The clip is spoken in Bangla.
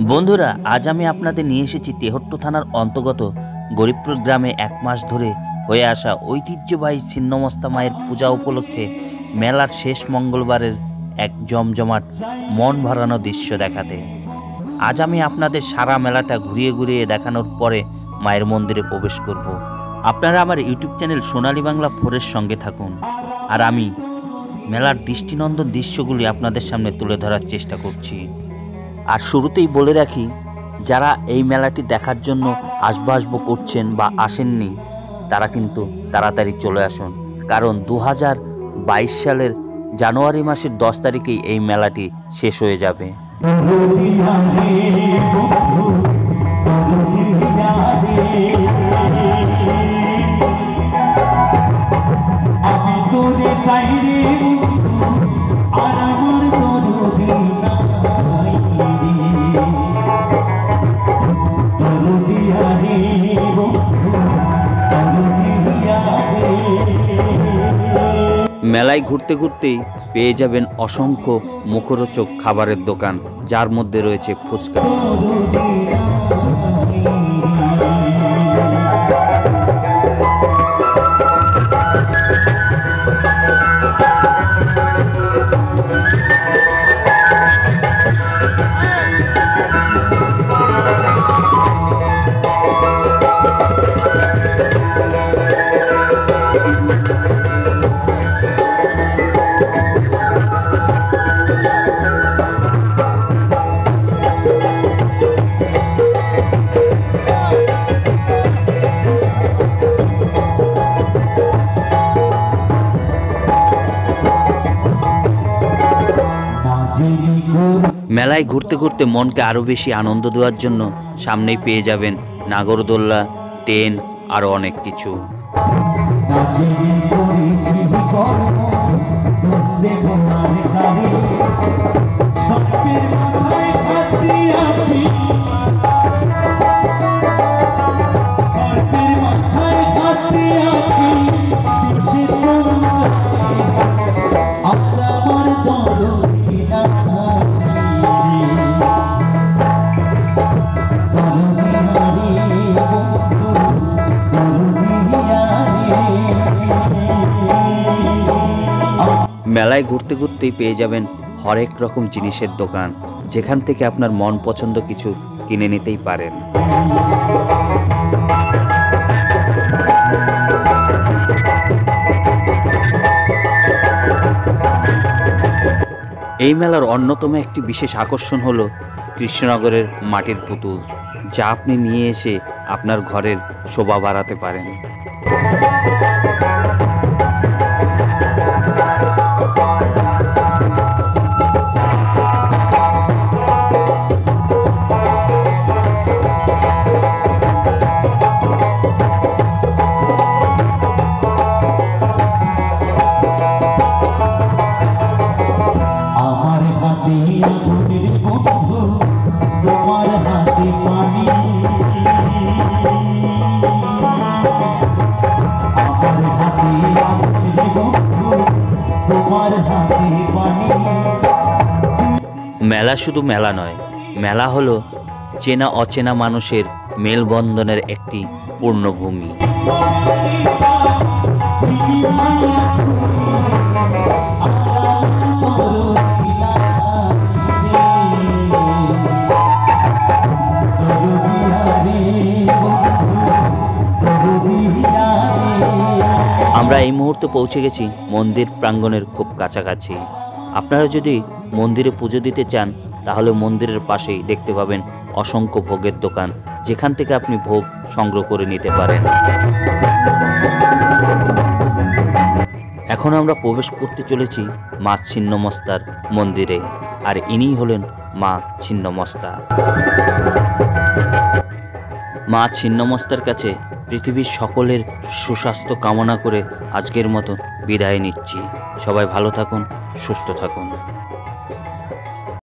বন্ধুরা, আজ আমি আপনাদের নিয়ে এসেছি তেহট্ট থানার অন্তর্গত গরিবপুর গ্রামে এক মাস ধরে হয়ে আসা ঐতিহ্যবাহী ছিন্নমস্তা মায়ের পূজা উপলক্ষে মেলার শেষ মঙ্গলবারের এক জমজমাট মন ভরানো দৃশ্য দেখাতে। আজ আমি আপনাদের সারা মেলাটা ঘুরিয়ে ঘুরিয়ে দেখানোর পরে মায়ের মন্দিরে প্রবেশ করব। আপনারা আমার ইউটিউব চ্যানেল সোনালী বাংলা 4-এর সঙ্গে থাকুন, আর আমি মেলার দৃষ্টিনন্দন দৃশ্যগুলি আপনাদের সামনে তুলে ধরার চেষ্টা করছি। আর শুরুতেই বলে রাখি, যারা এই মেলাটি দেখার জন্য আসবো করছেন বা আসেননি, তারা কিন্তু তাড়াতাড়ি চলে আসুন, কারণ 2022 সালের জানুয়ারি মাসের 10 তারিখেই এই মেলাটি শেষ হয়ে যাবে। মেলায় ঘুরতে ঘুরতেই পেয়ে যাবেন অসংখ্য মুখরোচক খাবারের দোকান, যার মধ্যে রয়েছে ফুচকা। মেলায় ঘুরতে ঘুরতে মনকে আরও বেশি আনন্দ দেওয়ার জন্য সামনেই পেয়ে যাবেন নাগরদোল্লা, ট্রেন, আরও অনেক কিছু। মেলায় ঘুরতে ঘুরতেই পেয়ে যাবেন হরেক রকম জিনিসের দোকান, যেখান থেকে আপনার মন পছন্দ কিছু কিনে নিতেই পারেন। এই মেলার অন্যতম একটি বিশেষ আকর্ষণ হলো কৃষ্ণনগরের মাটির পুতুল, যা আপনি নিয়ে এসে আপনার ঘরের শোভা বাড়াতে পারেন। মেলা শুধু মেলা নয়, মেলা হলো চেনা অচেনা মানুষের মেলবন্ধনের একটি পূর্ণভূমি। আমরা এই মুহূর্তে পৌঁছে গেছি মন্দির প্রাঙ্গণের খুব কাছাকাছি। আপনারা যদি মন্দিরে পুজো দিতে চান, তাহলে মন্দিরের পাশেই দেখতে পাবেন অসংখ্য ভোগের দোকান, যেখান থেকে আপনি ভোগ সংগ্রহ করে নিতে পারেন। এখন আমরা প্রবেশ করতে চলেছি মা ছিন্নমস্তার মন্দিরে, আর ইনিই হলেন মা ছিন্নমস্তা। মা ছিন্নমস্তার কাছে পৃথিবীর সকলের সুস্বাস্থ্য কামনা করে আজকের মতো বিদায় নিচ্ছি। সবাই ভালো থাকুন, সুস্থ থাকুন।